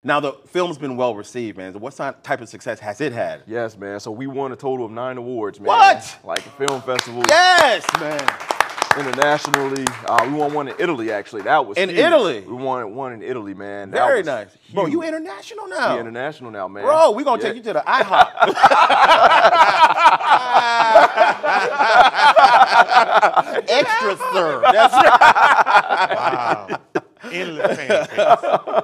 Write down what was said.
Now, the film's been well received, man. What type of success has it had? Yes, man. So we won a total of 9 awards, man. What? Like a film festival. Yes, man. Internationally. We won one in Italy, actually. That was in huge. Italy? We won one in Italy, man. Very nice. Huge. Bro, you international now? We international now, man. Bro, we're going to take you to the IHOP. Extra serve. That's right. Wow. Endless fan base.